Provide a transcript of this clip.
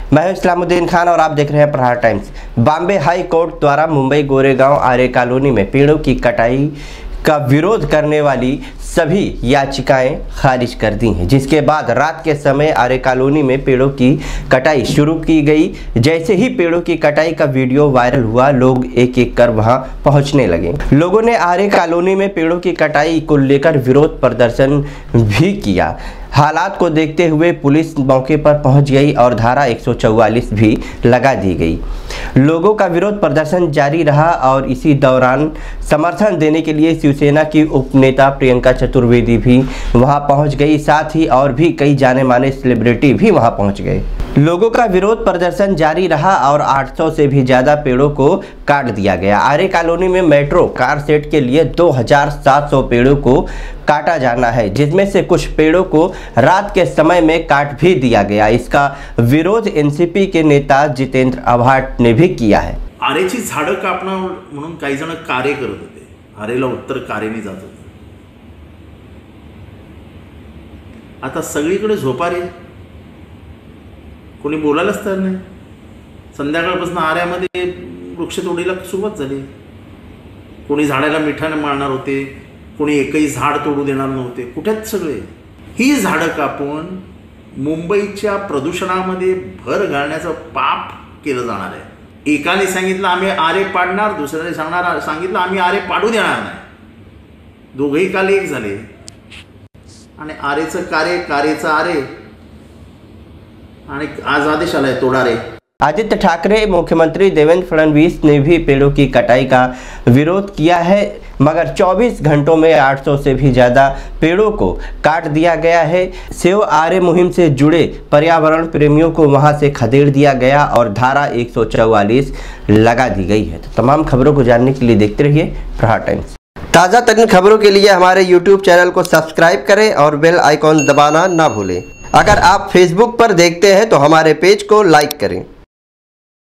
मैं हूं इस्लामुद्दीन खान और आप देख रहे हैं प्रहार टाइम्स। बॉम्बे हाई कोर्ट द्वारा मुंबई गोरेगांव आर्य कॉलोनी में पेड़ों की कटाई का विरोध करने वाली सभी याचिकाएं खारिज कर दी हैं, जिसके बाद रात के समय आर्य कॉलोनी में पेड़ों की कटाई शुरू की गई। जैसे ही पेड़ों की कटाई का वीडियो वायरल हुआ, लोग एक एक कर वहां पहुंचने लगे। लोगों ने आर्य कॉलोनी में पेड़ों की कटाई को लेकर विरोध प्रदर्शन भी किया। हालात को देखते हुए पुलिस मौके पर पहुंच गई और धारा 144 भी लगा दी गई। लोगों का विरोध प्रदर्शन जारी रहा और इसी दौरान समर्थन देने के लिए शिवसेना की उपनेता प्रियंका चतुर्वेदी भी वहां पहुंच गई। साथ ही और भी कई जाने माने सेलिब्रिटी भी वहां पहुंच गए। लोगों का विरोध प्रदर्शन जारी रहा और 800 से भी ज्यादा पेड़ों को काट दिया गया। आर्य कॉलोनी में मेट्रो कार सेट के लिए 2700 पेड़ों को काटा जाना है, जिसमें से कुछ पेड़ों को रात के समय में काट भी दिया गया। इसका विरोध एनसीपी के नेता जितेंद्र आव्हाड ने भी किया है। आरेची झाडं कापणं म्हणून काही जण कार्य करत होते, आरेला उत्तर कार्याने जात होते। आता सगळीकडे झोपारे, कोणी बोलायलाच तयार नाही। संध्याकाळपासून आऱ्यामध्ये वृक्षतोडीला सुरुवात झाली। कोणी झाडाला मिठाने मारणार होते, कोणी एकही झाड तोडू देणार नव्हते। कुठेच सगळे ही झाडं कापून मुंबईच्या प्रदूषणामध्ये भर घालण्याचं पाप केलं जाणार आहे। एकाने सांगितलं आम्ही आरे पाडणार, दुसऱ्याने सांगितलं आम्ही आरे पाडू देणार नाही। दोघेही काल एक झाले आणि आरेचं कार्य, कार्यचं आरे, आणि आज आदेश आलाय तोडारे। आदित्य ठाकरे, मुख्यमंत्री देवेंद्र फडणवीस ने भी पेड़ों की कटाई का विरोध किया है, मगर 24 घंटों में 800 से भी ज़्यादा पेड़ों को काट दिया गया है। सेव आर्य मुहिम से जुड़े पर्यावरण प्रेमियों को वहां से खदेड़ दिया गया और धारा 144 लगा दी गई है। तो तमाम खबरों को जानने के लिए देखते रहिए प्रहार टाइम्स। ताज़ा तरीन खबरों के लिए हमारे YouTube चैनल को सब्सक्राइब करें और बेल आइकॉन दबाना ना भूलें। अगर आप Facebook पर देखते हैं तो हमारे पेज को लाइक करें।